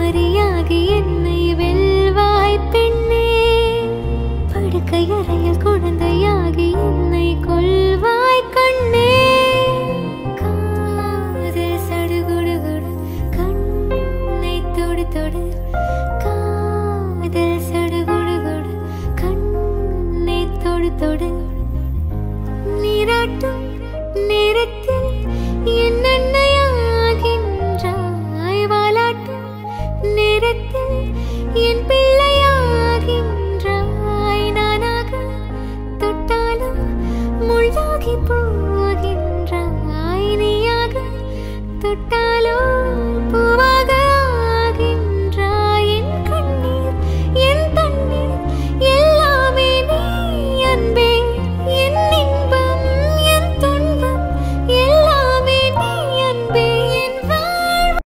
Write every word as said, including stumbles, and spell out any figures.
குமரியாகி என்னை வெல்வாய் பெண்ணே. படுக்கை அறையில் குழந்தையாகி என்னை கொல்வாய் கண்ணே. காதல் சடுகுடுகுடு கண்ணை தொடு தொடு. காதல் சடுகுடுகுடு கண்ணை தொடு தொடு. நீராட்டும் நேரத்தில் என்னென்னையாகின்றாய். வாலாட்டும் நேரத்தில் என் பிள்ளையாகின்றாய். நானாக தொட்டாலும் முள்ளாகி போகின்றாய். நீயாக தொட்டாலும் பூவா